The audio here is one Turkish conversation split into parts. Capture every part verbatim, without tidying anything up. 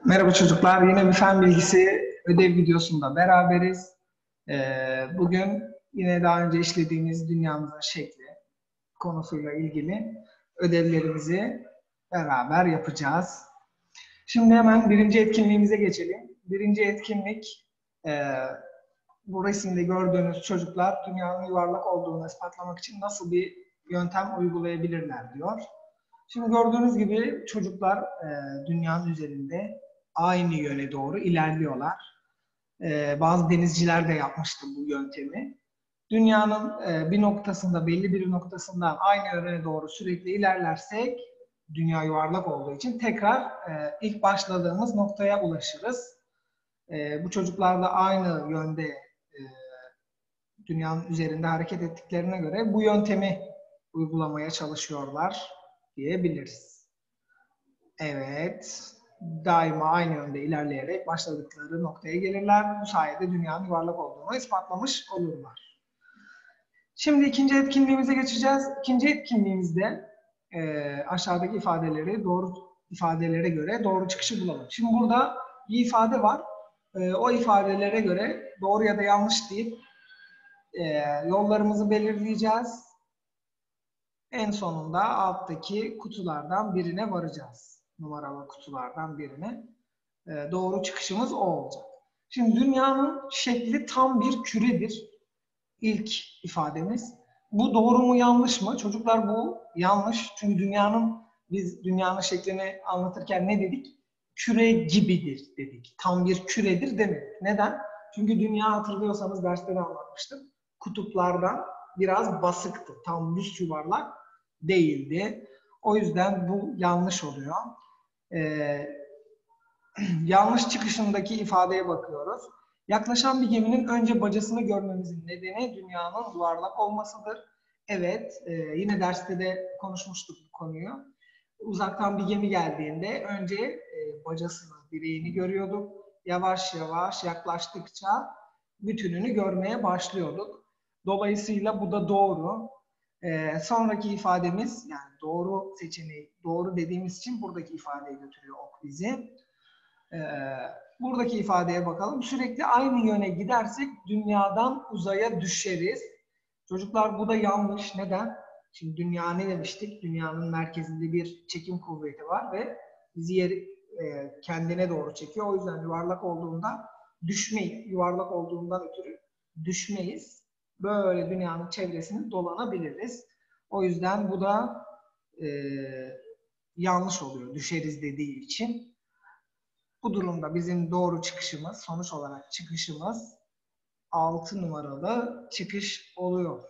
Merhaba çocuklar, yine bir fen bilgisi ödev videosunda beraberiz. Ee, bugün yine daha önce işlediğimiz dünyamızın şekli konusuyla ilgili ödevlerimizi beraber yapacağız. Şimdi hemen birinci etkinliğimize geçelim. Birinci etkinlik, e, bu resimde gördüğünüz çocuklar dünyanın yuvarlak olduğunu ispatlamak için nasıl bir yöntem uygulayabilirler diyor. Şimdi gördüğünüz gibi çocuklar e, dünyanın üzerinde aynı yöne doğru ilerliyorlar. E, bazı denizciler de yapmıştı bu yöntemi. Dünyanın e, bir noktasında, belli bir noktasından aynı yöne doğru sürekli ilerlersek, dünya yuvarlak olduğu için tekrar e, ilk başladığımız noktaya ulaşırız. E, bu çocuklar da aynı yönde e, dünyanın üzerinde hareket ettiklerine göre bu yöntemi uygulamaya çalışıyorlar diyebiliriz. Evet, daima aynı yönde ilerleyerek başladıkları noktaya gelirler. Bu sayede dünyanın yuvarlak olduğunu ispatlamış olurlar. Şimdi ikinci etkinliğimize geçeceğiz. İkinci etkinliğimizde e, aşağıdaki ifadeleri doğru ifadelere göre doğru çıkışı bulalım. Şimdi burada bir ifade var. E, o ifadelere göre doğru ya da yanlış deyip e, yollarımızı belirleyeceğiz. En sonunda alttaki kutulardan birine varacağız. Numaralı kutulardan birine. E, doğru çıkışımız o olacak. Şimdi dünyanın şekli tam bir küredir. İlk ifademiz. Bu doğru mu yanlış mı? Çocuklar bu yanlış. Çünkü dünyanın, biz dünyanın şeklini anlatırken ne dedik? Küre gibidir dedik. Tam bir küredir demedik. Neden? Çünkü dünya, hatırlıyorsanız derste de anlatmıştım, kutuplardan biraz basıktı. Tam düz yuvarlak değildi. O yüzden bu yanlış oluyor. Ee, yanlış çıkışındaki ifadeye bakıyoruz. Yaklaşan bir geminin önce bacasını görmemizin nedeni dünyanın yuvarlak olmasıdır. Evet, e, yine derste de konuşmuştuk bu konuyu. Uzaktan bir gemi geldiğinde önce e, bacasını, direğini görüyorduk. Yavaş yavaş yaklaştıkça bütününü görmeye başlıyorduk. Dolayısıyla bu da doğru. E, sonraki ifademiz, yani doğru seçeneği, doğru dediğimiz için buradaki ifadeye götürüyor ok bizi. Ee, buradaki ifadeye bakalım. Sürekli aynı yöne gidersek dünyadan uzaya düşeriz. Çocuklar bu da yanlış. Neden? Şimdi dünya ne demiştik? Dünyanın merkezinde bir çekim kuvveti var ve bizi yer, e, kendine doğru çekiyor. O yüzden yuvarlak olduğunda düşmeyiz. Yuvarlak olduğundan ötürü düşmeyiz. Böyle dünyanın çevresini dolanabiliriz. O yüzden bu da e, yanlış oluyor. Düşeriz dediği için. Bu durumda bizim doğru çıkışımız, sonuç olarak çıkışımız altı numaralı çıkış oluyor.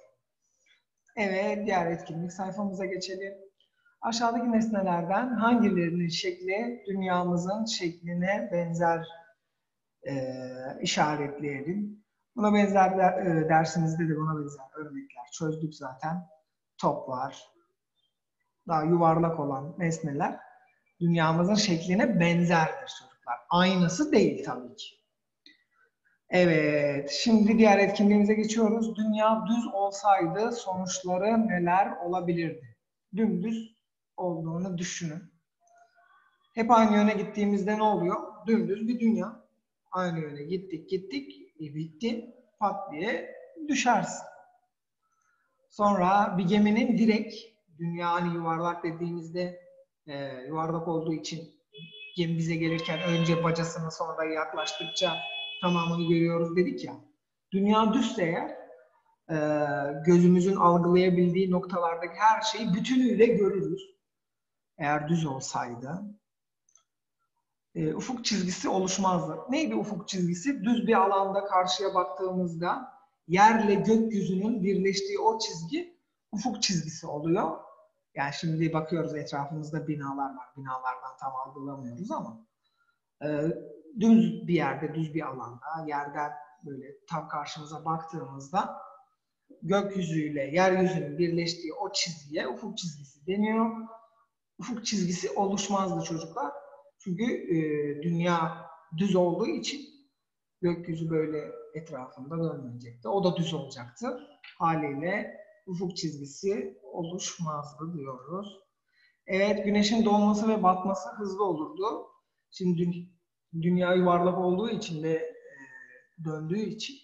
Evet, diğer etkinlik sayfamıza geçelim. Aşağıdaki nesnelerden hangilerinin şekli dünyamızın şekline benzer e, işaretleyelim. Buna benzer e, dersimizde de buna benzer örnekler çözdük zaten. Top var, daha yuvarlak olan nesneler dünyamızın şekline benzerdir çocuklar. Aynısı değil tabii ki. Evet, şimdi diğer etkinliğimize geçiyoruz. Dünya düz olsaydı sonuçları neler olabilirdi? Dümdüz olduğunu düşünün. Hep aynı yöne gittiğimizde ne oluyor? Dümdüz bir dünya. Aynı yöne gittik gittik, e bitti, pat diye düşersin. Sonra bir geminin direkt, dünya hani yuvarlak dediğimizde e, yuvarlak olduğu için gemi bize gelirken önce bacasını, sonra yaklaştıkça tamamını görüyoruz dedik ya. Dünya düzse eğer e, gözümüzün algılayabildiği noktalardaki her şeyi bütünüyle görürüz. Eğer düz olsaydı. E, ufuk çizgisi oluşmazdı. Neydi ufuk çizgisi? Düz bir alanda karşıya baktığımızda yerle gökyüzünün birleştiği o çizgi ufuk çizgisi oluyor. Yani şimdi bakıyoruz, etrafımızda binalar var. Binalardan tam algılamıyoruz ama e, düz bir yerde, düz bir alanda, yerden böyle tam karşımıza baktığımızda gökyüzüyle yeryüzünün birleştiği o çizgiye ufuk çizgisi deniyor. Ufuk çizgisi oluşmazdı çocuklar. Çünkü e, dünya düz olduğu için gökyüzü böyle etrafında dönmeyecekti. O da düz olacaktı. Haliyle ufuk çizgisi oluşmazdı diyoruz. Evet, güneşin doğması ve batması hızlı olurdu. Şimdi dünya yuvarlak olduğu için ve e, döndüğü için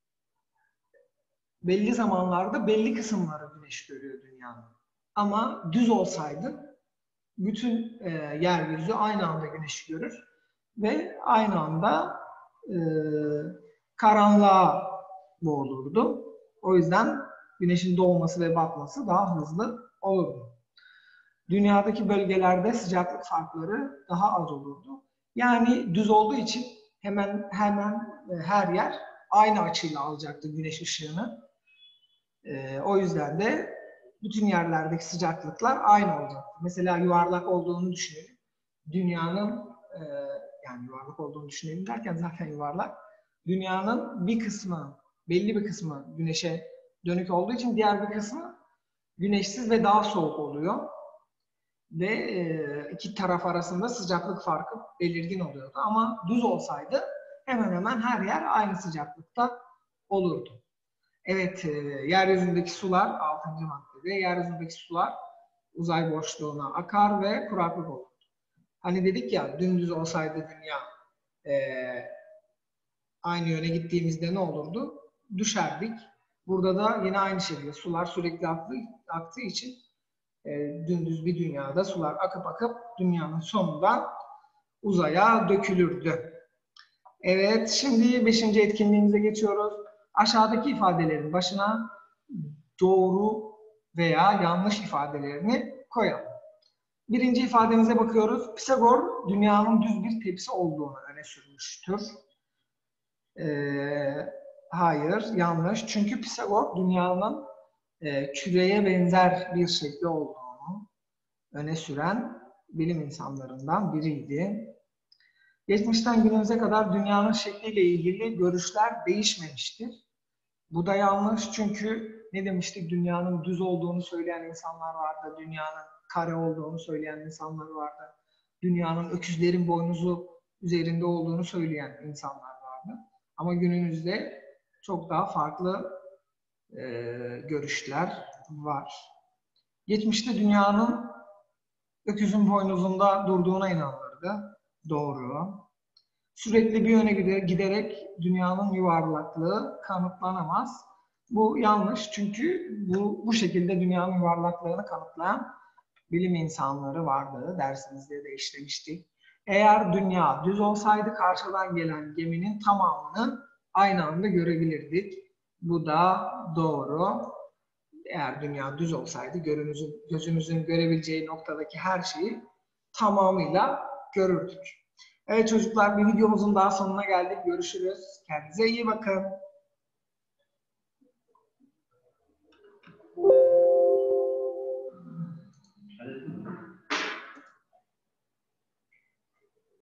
belli zamanlarda belli kısımları güneş görüyor dünyanın. Ama düz olsaydı bütün e, yeryüzü aynı anda güneşi görür ve aynı anda e, karanlığa boğulurdu. O yüzden güneşin doğması ve batması daha hızlı olurdu. Dünyadaki bölgelerde sıcaklık farkları daha az olurdu. Yani düz olduğu için hemen hemen her yer aynı açıyla alacaktı güneş ışığını. Ee, o yüzden de bütün yerlerdeki sıcaklıklar aynı olacaktı. Mesela yuvarlak olduğunu düşünelim. Dünyanın e, yani yuvarlak olduğunu düşünelim derken zaten yuvarlak. Dünyanın bir kısmı, belli bir kısmı güneşe dönük olduğu için diğer bir kısmı güneşsiz ve daha soğuk oluyor. Ve e, iki taraf arasında sıcaklık farkı belirgin oluyordu. Ama düz olsaydı hemen hemen her yer aynı sıcaklıkta olurdu. Evet, e, yeryüzündeki sular, altıncı maddede, yeryüzündeki sular uzay boşluğuna akar ve kuraklık olur. Hani dedik ya, dümdüz olsaydı dünya e, aynı yöne gittiğimizde ne olurdu? Düşerdik. Burada da yine aynı şekilde sular sürekli aktığı, aktığı için e, dümdüz bir dünyada sular akıp akıp dünyanın sonunda uzaya dökülürdü. Evet, şimdi beşinci etkinliğimize geçiyoruz. Aşağıdaki ifadelerin başına doğru veya yanlış ifadelerini koyalım. Birinci ifademize bakıyoruz. Pisagor dünyanın düz bir tepsi olduğunu öne sürmüştür. Ee, hayır, yanlış. Çünkü Pisagor dünyanın e, küreye benzer bir şekli olduğunu öne süren bilim insanlarından biriydi. Geçmişten günümüze kadar dünyanın şekliyle ilgili görüşler değişmemiştir. Bu da yanlış çünkü ne demiştik? Dünyanın düz olduğunu söyleyen insanlar vardı, dünyanın kare olduğunu söyleyen insanlar vardı, dünyanın öküzlerin boynuzu üzerinde olduğunu söyleyen insanlar vardı. Ama günümüzde çok daha farklı e, görüşler var. Geçmişte dünyanın öküzün boynuzunda durduğuna inanılırdı. Doğru. Sürekli bir yöne giderek dünyanın yuvarlaklığı kanıtlanamaz. Bu yanlış çünkü bu, bu şekilde dünyanın yuvarlaklığını kanıtlayan bilim insanları vardı. Dersimizde de işlemiştik. Eğer dünya düz olsaydı karşıdan gelen geminin tamamını aynı anda görebilirdik. Bu da doğru. Eğer dünya düz olsaydı gözümüzün, gözümüzün görebileceği noktadaki her şeyi tamamıyla görürdük. Evet çocuklar, bir videomuzun daha sonuna geldik. Görüşürüz. Kendinize iyi bakın.